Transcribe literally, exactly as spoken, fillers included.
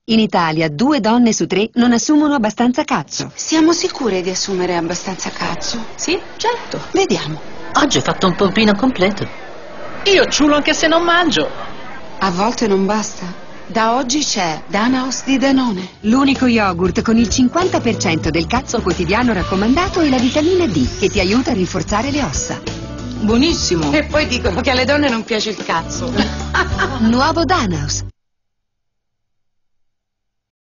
In Italia due donne su tre non assumono abbastanza cazzo. Siamo sicure di assumere abbastanza cazzo? Sì, certo. Vediamo. Oggi ho fatto un pompino completo. Io ciulo anche se non mangio. A volte non basta. Da oggi c'è Danaos di Danone. L'unico yogurt con il cinquanta per cento del cazzo quotidiano raccomandato e la vitamina D che ti aiuta a rinforzare le ossa. Buonissimo. E poi dicono che alle donne non piace il cazzo. Nuovo Danaos.